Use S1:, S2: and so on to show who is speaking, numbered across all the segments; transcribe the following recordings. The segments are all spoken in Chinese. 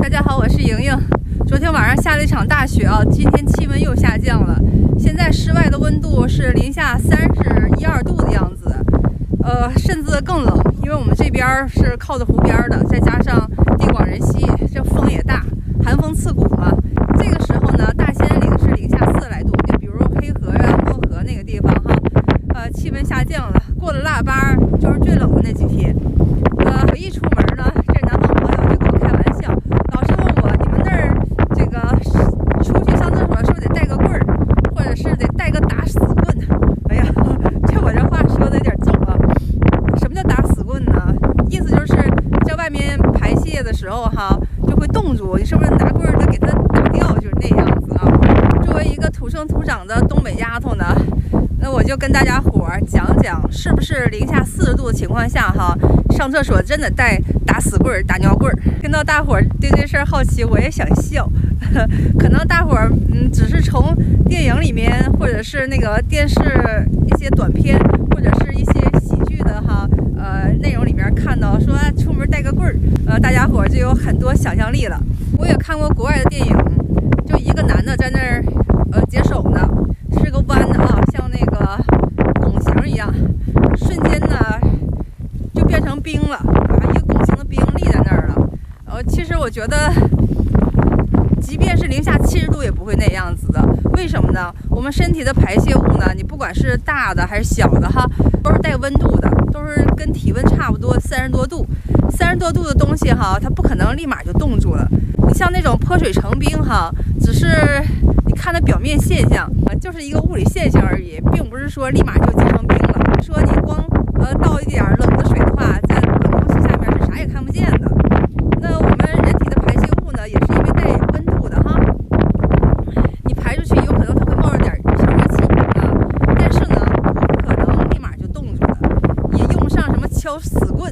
S1: 大家好，我是莹莹。昨天晚上下了一场大雪啊，今天气温又下降了。现在室外的温度是零下31、2度的样子，甚至更冷，因为我们这边是靠着湖边的，再加上地广人稀，这风也大，寒风刺骨嘛。这个时候呢，大兴安岭是零下40来度，就比如黑河呀、漠河那个地方哈，气温下降了。过了腊八就是最冷的那几天。我一出门呢，这南方朋友就跟我开玩笑，老是问我你们那儿这个出去上厕所是不是得带个棍儿，或者是得带个打死棍？哎呀，我这话说的有点重啊。什么叫打死棍呢？意思就是在外面排泄的时候哈，就会冻住，你是不是拿棍儿得给它打掉，就是那样子啊。作为一个土生土长的东北丫头呢，那我就跟大家伙儿讲讲，是不是零下40度的情况下哈，上厕所真的带打死棍儿、打尿棍儿？听到大伙儿对这事儿好奇，我也想笑。可能大伙儿只是从电影里面，或者是那个电视一些短片，或者是一些喜剧的内容里面看到说出门带个棍儿，大家伙儿就有很多想象力了。我也看过国外的电影，就一个男的在那儿解手呢，是个弯的啊，像那个拱形一样，瞬间呢就变成冰了啊，一个拱形的冰立在那儿了。其实我觉得，即便是零下70度也不会那样子的。为什么呢？我们身体的排泄物呢，你不管是大的还是小的哈，都是带温度的，都是跟体温差不多，30多度。30多度的东西哈，它不可能立马就冻住了。你像那种泼水成冰哈，只是你看它表面现象，就是一个物理现象而已，并不是说立马就结成冰了。说你光倒一点冷的水的话，在冷空气下面是啥也看不见的。那我们人体的排泄物呢，也是因为带温度的哈，你排出去有可能它会冒着点小热气啊，但是呢，不可能立马就冻住了，也用不上什么敲死棍，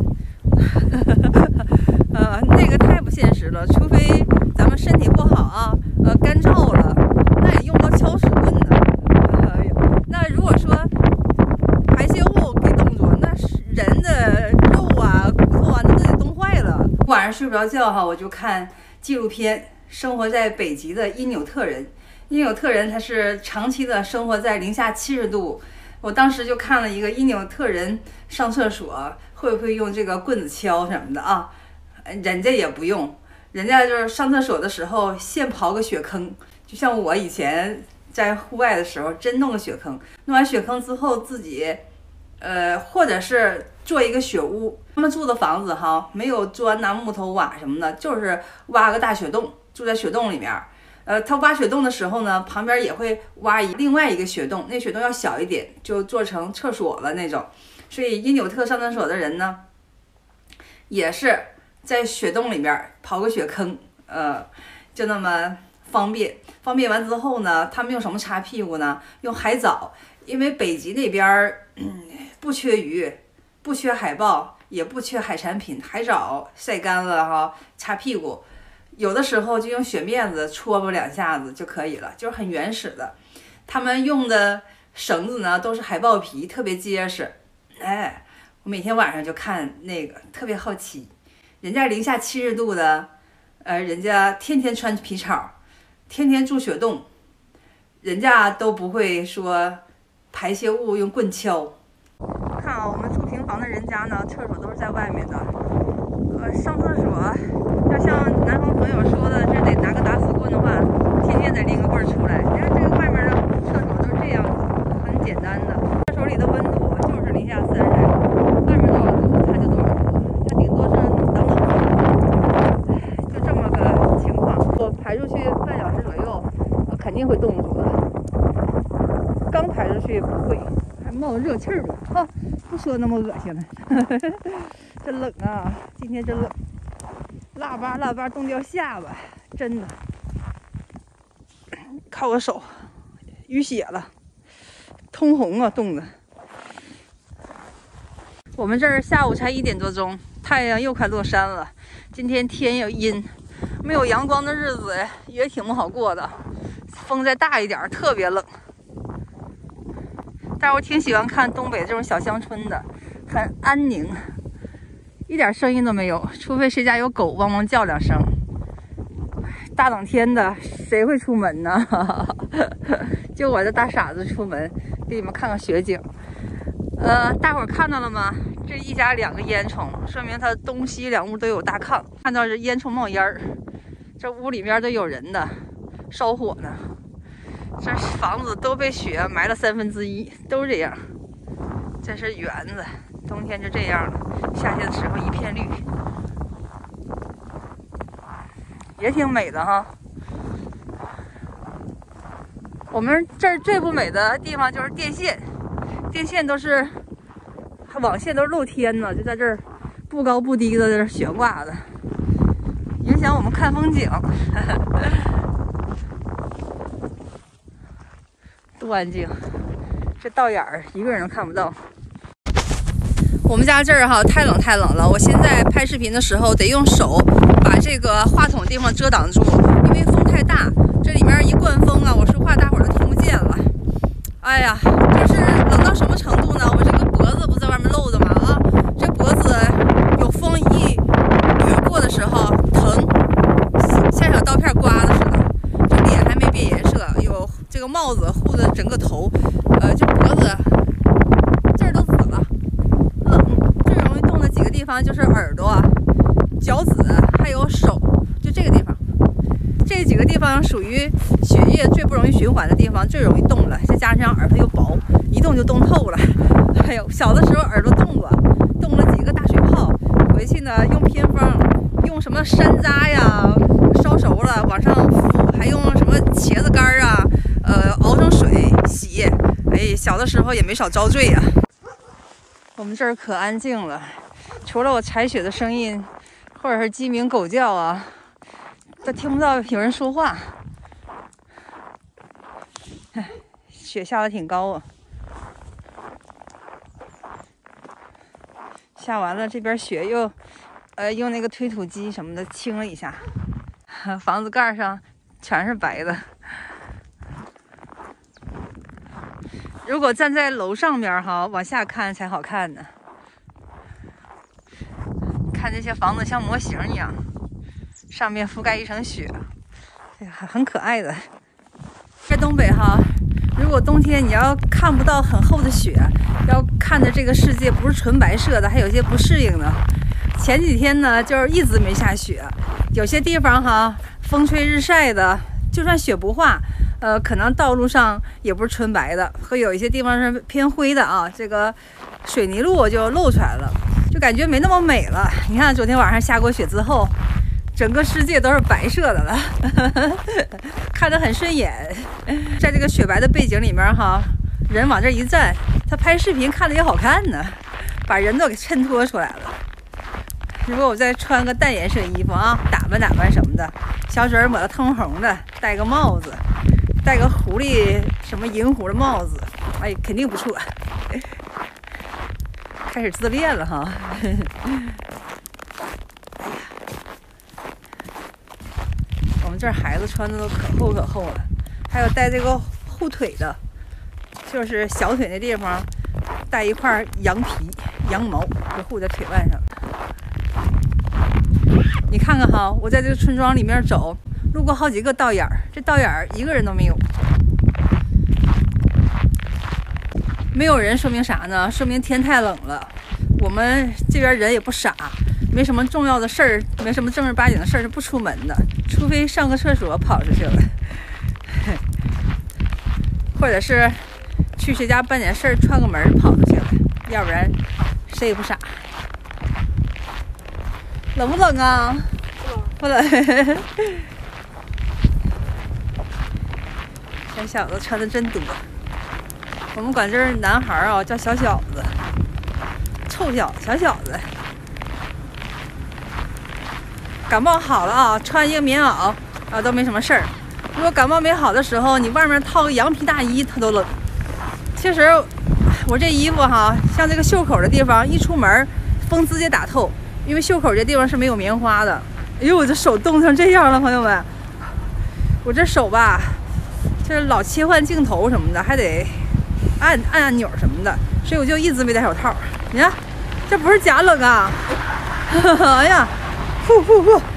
S1: 那个太不现实了，除非咱们身体不好啊，干燥了，那也用不到敲死棍呢。那如果说排泄物给冻住，那人的肉啊、骨头啊，那都得冻坏了。晚上睡不着觉哈，我就看纪录片，生活在北极的因纽特人。因纽特人他是长期的生活在零下70度。我当时就看了一个因纽特人上厕所会不会用这个棍子敲什么的啊？人家也不用，人家就是上厕所的时候现刨个雪坑，就像我以前在户外的时候真弄个雪坑，弄完雪坑之后自己或者是做一个雪屋。他们住的房子哈，没有砖呐、木头瓦什么的，就是挖个大雪洞，住在雪洞里面。他挖雪洞的时候呢，旁边也会挖另外一个雪洞，那雪洞要小一点，就做成厕所了那种。所以因纽特上厕所的人呢，也是在雪洞里边刨个雪坑，就那么方便。方便完之后呢，他们用什么擦屁股呢？用海藻，因为北极那边不缺鱼，不缺海豹，也不缺海产品，海藻晒干了哈，擦屁股。有的时候就用雪面子戳吧2下子就可以了，就是很原始的。他们用的绳子呢都是海豹皮，特别结实。我每天晚上就看那个，特别好奇，人家零下70度的，人家天天穿皮草，天天住雪洞，人家都不会说排泄物用棍敲。看啊，我们住平房的人家呢，厕所都是在外面的。上厕所要像南方朋友说的，这得拿个打死棍的话，天天得拎个棍儿出来。你看这个外面的厕所都是这样子，很简单的。厕所里的温度就是零下40来度，外面多少度它就多少度，它顶多是冷冷风，就这么个情况。我排出去半小时左右，肯定会冻住的。刚排出去不会，还冒热气儿呢。不说那么恶心了。真冷啊！今天真冷，腊八冻掉下巴，真的。看我手，淤血了，通红啊，冻的。我们这儿下午才1点多钟，太阳又快落山了。今天天又阴，没有阳光的日子也挺不好过的。风再大一点，特别冷。但是我挺喜欢看东北这种小乡村的，很安宁。一点声音都没有，除非谁家有狗汪汪叫2声。 大冷天的，谁会出门呢？就我这大傻子出门，给你们看看雪景。大伙儿看到了吗？这一家2个烟囱，说明它东西2屋都有大炕。看到这烟囱冒烟儿，这屋里面都有人的，烧火呢。这房子都被雪埋了1/3，都是这样。这是园子，冬天就这样了，夏天的时候一片绿，也挺美的哈。我们这儿最不美的地方就是电线，电线都是网线都是露天的，就在这儿不高不低的在这悬挂的，影响我们看风景。多安静，这道眼儿一个人都看不到。我们家这儿哈太冷了，我现在拍视频的时候得用手把这个话筒地方遮挡住，因为风太大，这里面一灌风啊，我说话大伙儿都听不见了。哎呀，这是冷到什么程度呢？我这个脖子不在外面露着吗？啊，这脖子有风一掠过的时候疼，像小刀片刮的似的。这脸还没变颜色，有这个帽子护着整个头，这脖子这儿都紫了。最容易动的几个地方就是耳朵、脚趾还有手，就这个地方。这几个地方属于血液最不容易循环的地方，最容易动了。再加上耳朵又薄，一动就冻透了。还有小的时候耳朵冻了几个大水泡，回去呢用偏方，用什么山楂呀，烧熟了往上敷，还用什么茄子干啊，熬成水洗。哎，小的时候也没少遭罪呀。我们这儿可安静了，除了我采雪的声音，或者是鸡鸣狗叫啊，都听不到有人说话。哎，雪下得挺高啊。下完了，这边雪又，用那个推土机什么的清了一下，房子盖上全是白的。如果站在楼上面哈，往下看才好看呢。看这些房子像模型一样，上面覆盖一层雪，哎呀，很可爱的。在东北哈，如果冬天你要看不到很厚的雪，要看着这个世界不是纯白色的，还有些不适应的。前几天呢，就是一直没下雪，有些地方哈，风吹日晒的，就算雪不化。可能道路上也不是纯白的，会有一些地方是偏灰的啊。这个水泥路就露出来了，就感觉没那么美了。你看昨天晚上下过雪之后，整个世界都是白色的了，看着很顺眼。在这个雪白的背景里面哈，人往这一站，他拍视频看着也好看呢，把人都给衬托出来了。如果我再穿个淡颜色衣服啊，打扮什么的，小嘴抹得通红的，戴个帽子，戴个狐狸什么银狐的帽子，哎，肯定不错。开始自恋了哈。我们这儿孩子穿的都可厚了，还有带这个护腿的，就是小腿那地方带一块羊皮、羊毛，就护在腿腕上。你看看哈，我在这个村庄里面走，路过好几个道眼儿，这道眼儿一个人都没有。没有人说明啥呢？说明天太冷了。我们这边人也不傻，没什么重要的事儿，没什么正儿八经的事儿是不出门的，除非上个厕所跑出去了，或者是去谁家办点事儿串个门跑出去了，要不然谁也不傻。冷不冷啊？不冷。这小子穿的真多。我们管这儿男孩啊叫小小子，臭小子。感冒好了啊，穿一个棉袄啊都没什么事儿。如果感冒没好的时候，你外面套个羊皮大衣，它都冷。其实我这衣服哈，像这个袖口的地方，一出门风直接打透。因为袖口这地方是没有棉花的。哎呦，我这手冻成这样了，朋友们！我这手吧，就是老切换镜头什么的，还得按按钮什么的，所以我就一直没戴手套。你看，这不是假冷啊！哎呀，呼！